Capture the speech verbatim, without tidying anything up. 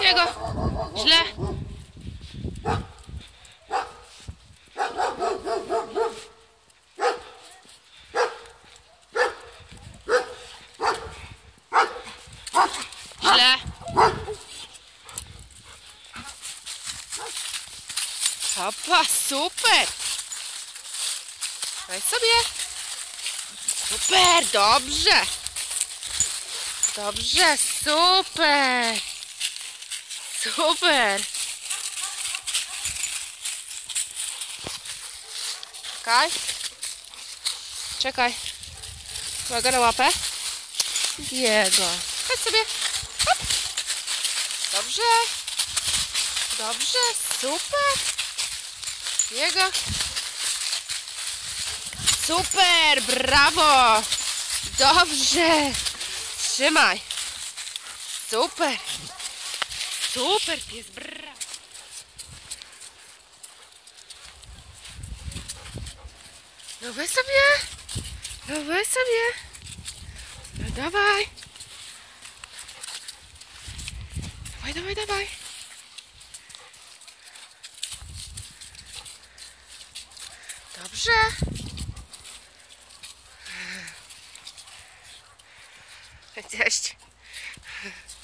Diego, źle. Źle. Hopa, super. Weź sobie. Super, dobrze. Dobrze, super. Super. Czekaj. Czekaj. Uwaga na łapę. Diego. Chodź sobie. Hop. Dobrze. Dobrze, super. Diego. Super, brawo. Dobrze. Trzymaj. Super. Super pies, brawo. No weź sobie. No weź sobie. No dawaj. Dawaj, dawaj, dawaj. Dobrze. Cześć.